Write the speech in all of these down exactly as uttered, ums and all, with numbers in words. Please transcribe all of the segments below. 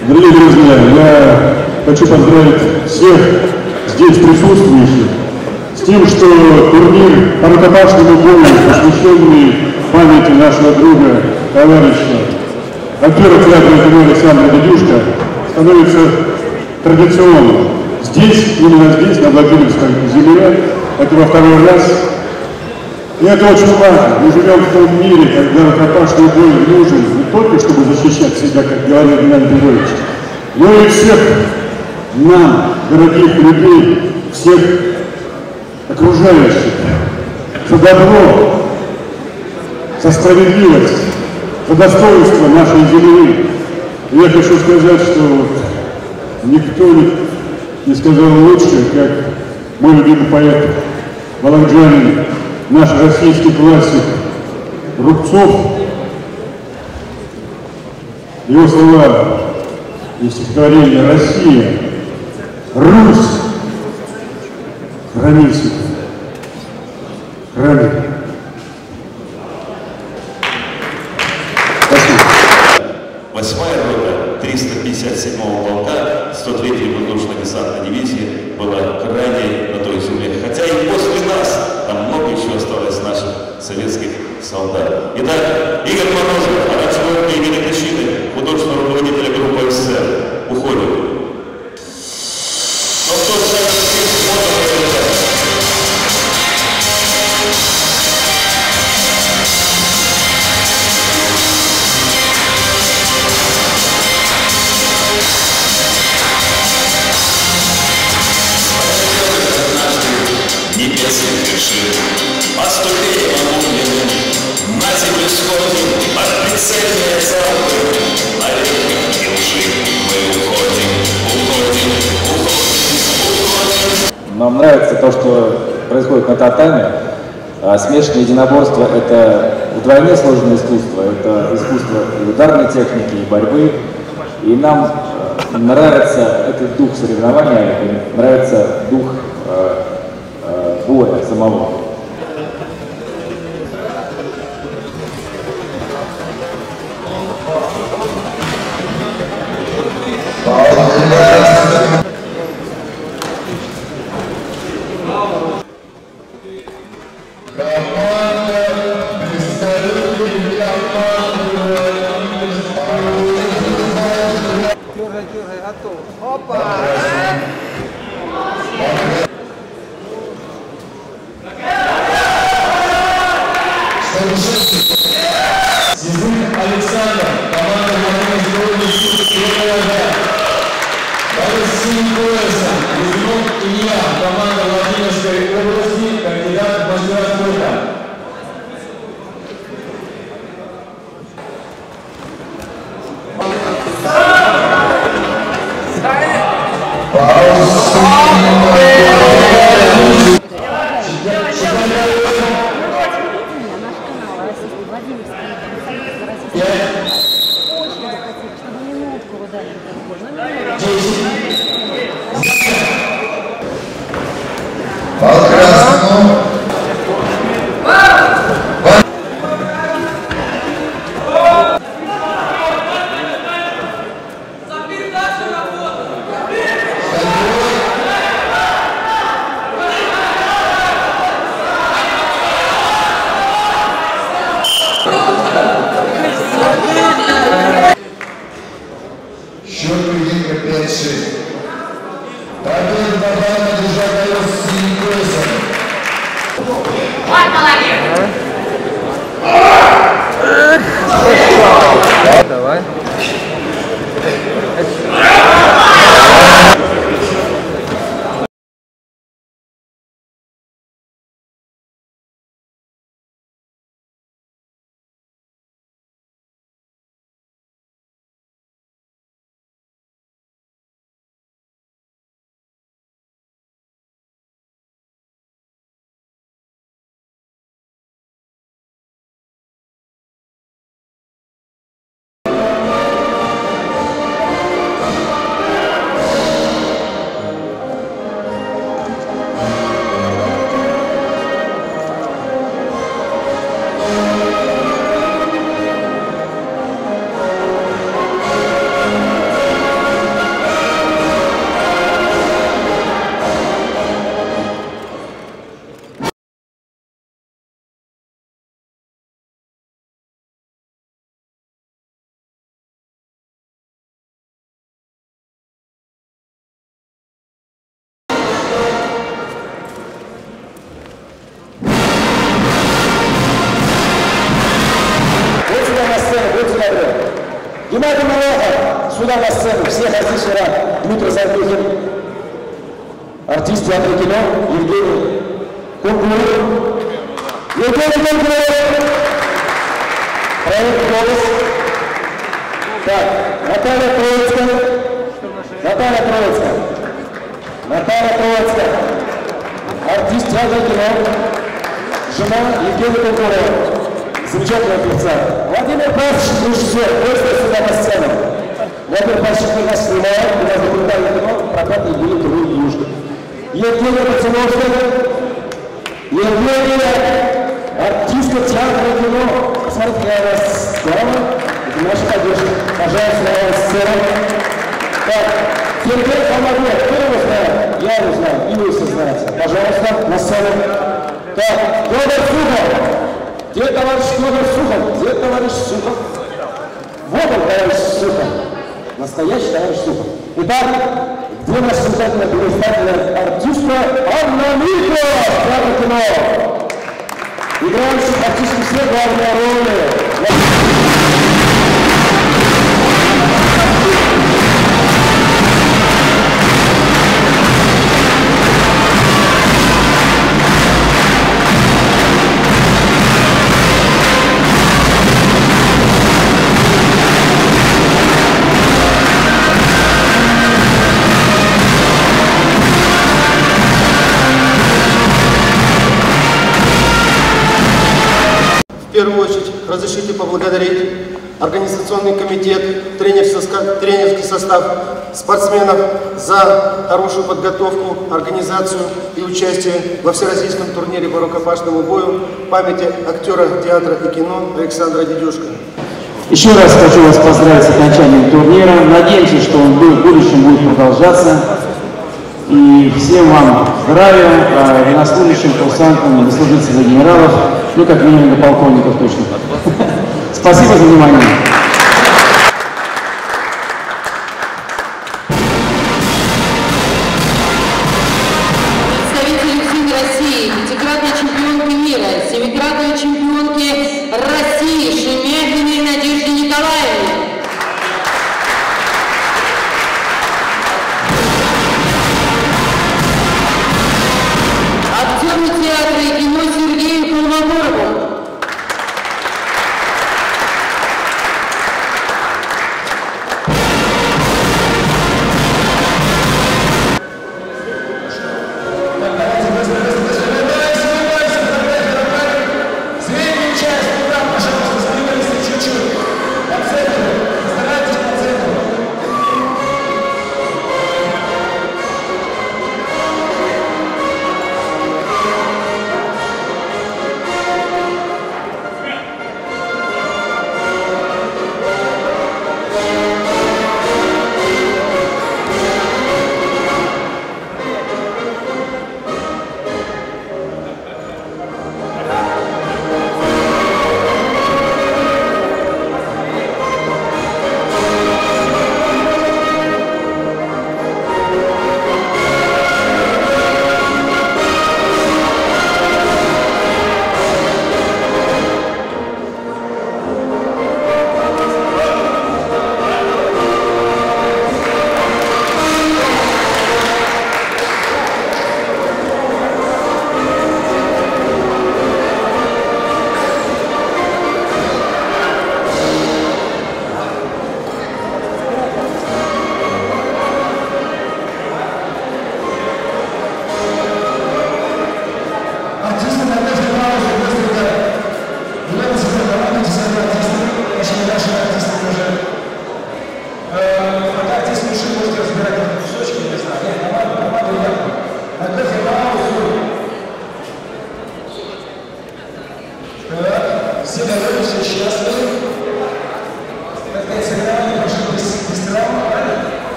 Дорогие друзья, я хочу поздравить всех здесь присутствующих с тем, что турнир по рукопашному бою, посвященный памяти нашего друга, товарища, актера театра кино Александра Дядюшка, становится традиционным. Здесь, именно здесь, на Владимирской земле, это во второй раз. И это очень важно. Мы живем в том мире, когда рукопашный бой нужен не только, чтобы защищать себя, как говорил Геннадий Петрович, но и всех нам, дорогих людей, всех окружающих, за добро, за справедливость, за достоинство нашей земли. И я хочу сказать, что вот никто не сказал лучше, как мой любимый поэт волонжанин, наш российский классик Рубцов. Его слова и стихотворение «Россия, Русь, храни себя, храни». Восьмая рота триста пятьдесят седьмого полка сто третьей воздушно-десантной дивизии была крайней на той земле. Хотя и после нас там много еще осталось наших советских солдат. Итак, Игорь Морозов, Арачев имени Тащины, художественного руководителя группы СССР, уходит. Но тот же небесных вершин, по ступеням огненным, на землю сходим, под прицельные залпы, на реках и лжи мы уходим, уходим, уходим, уходим. Нам нравится то, что происходит на татами. Смешанное единоборство – это вдвойне сложное искусство, это искусство и ударной техники, и борьбы. И нам нравится этот дух соревнования, нравится дух боя самого. Сизых Александр, команда Владимирской области, первая вода. Борис синим поясом, Лизунов Илья, команда Владимирской области, кандидат в мастера спорта. Счет поединка пять шесть. Победу добавлено держать дает с синим поясом. Вот молодец! Давай. Геннадий Малахов, сюда на сцену, всех артистов, Дмитрий Сардухин, артист театра кино, Евгений Кунгуров. Евгений Кунгуров, проект «Голос». Так, Наталья Троицкая, Наталья Троицкая, Наталья Троицкая, артист театра кино, жена Евгения Кунгурова. Замечательного певца. Владимир Павлович, режиссер, просто сюда на сцену. Владимир Павлович, мы нас снимаем, у нас документальное кино, прокат Евгений Турин и Юшка. Евгения Пацановская, Евгения, артистка театра кино. Посмотрите, какая у нас сцена. Это наша поддержка. Пожалуйста, на вас сцена. Так, Сергей Холодов, кто его знает? Я его знаю, и вы все знаете. Пожалуйста, на сцену. Так, Федор Сухов. Где товарищ Федор Сухов? Где товарищ Сухов? Вот он, товарищ Сухов. Настоящий товарищ Сухов. Итак, где наша замечательная блистательная артистка Анна Микро, театр кино. Играющий практически все главные роли. В первую очередь разрешите поблагодарить организационный комитет, тренерский состав спортсменов за хорошую подготовку, организацию и участие во всероссийском турнире по рукопашному бою в памяти актера театра и кино Александра Дедюшко. Еще раз хочу вас поздравить с окончанием турнира. Надеемся, что он в будущем будет продолжаться. И всем вам здравия, а военнослужащим, курсантам, дослужиться до генералов, ну как минимум до полковников точно. Спасибо за внимание. Представители всей России, пятикратной чемпионки мира, семикратной чемпионки России Шемякиной Надежде Николаевне. Актеру театра и кино Сергею Холмогорову.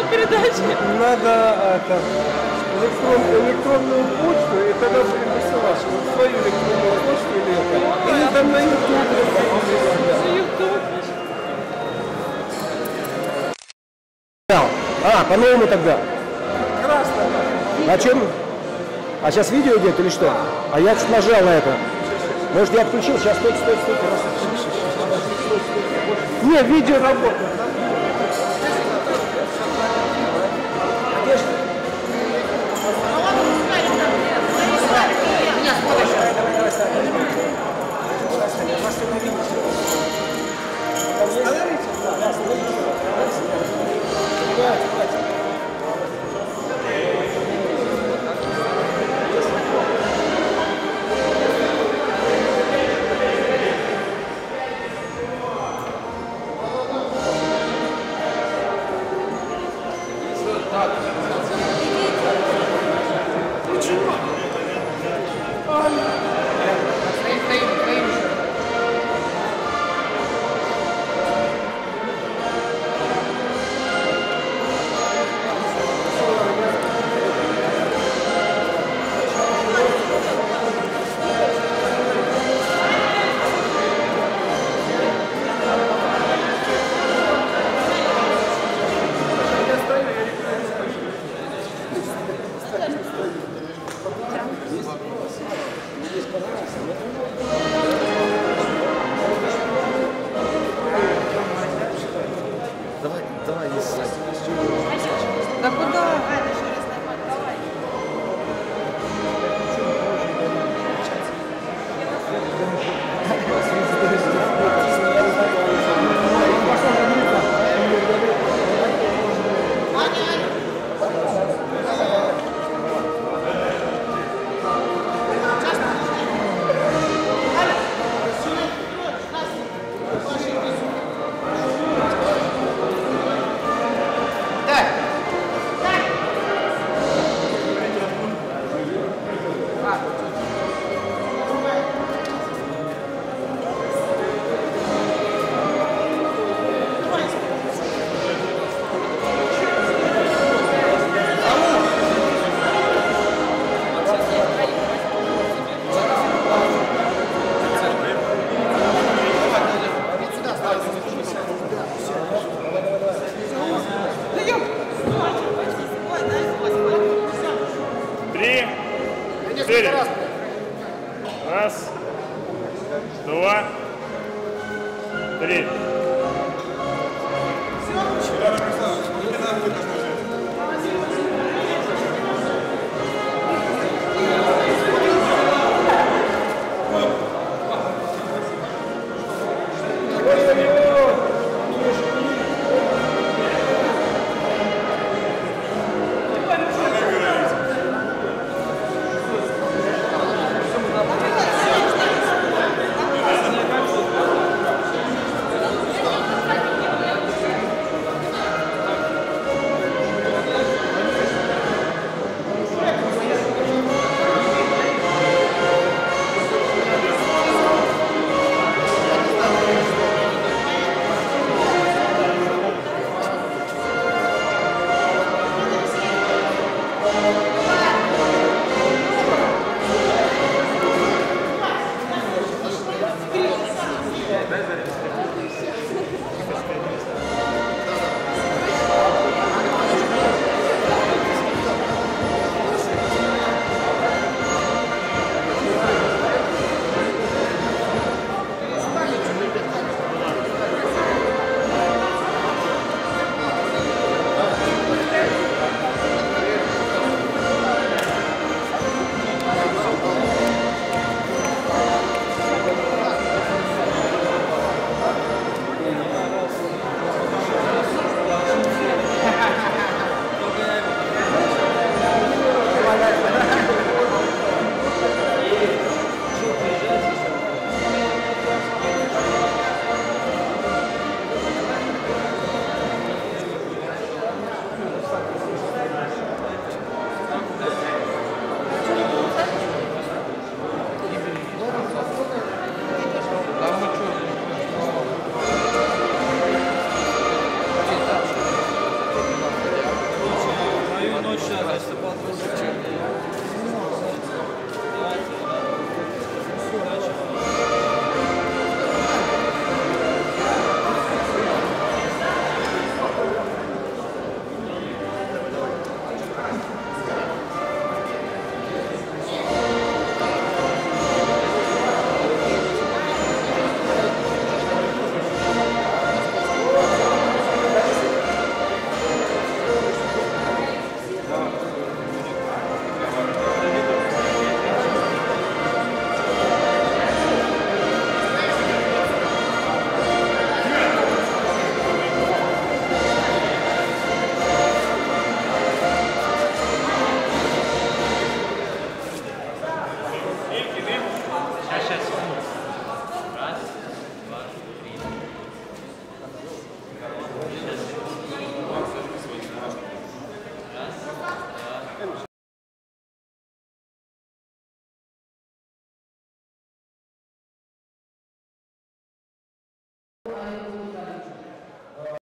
передачи. Надо это, электрон, электронную почту, и тогда будем высылать. Вот свою электронную почту или это. Или там на YouTube. А, по-новому тогда. Красно. На чем? А сейчас видео идет или что? А я чуть нажал на это. Может, я отключил? Сейчас, стойте, стойте, стойте. Не, видео работает. Меня спрашивают. Да куда? Три, четыре. Раз, два, три. Ой-ой-ой.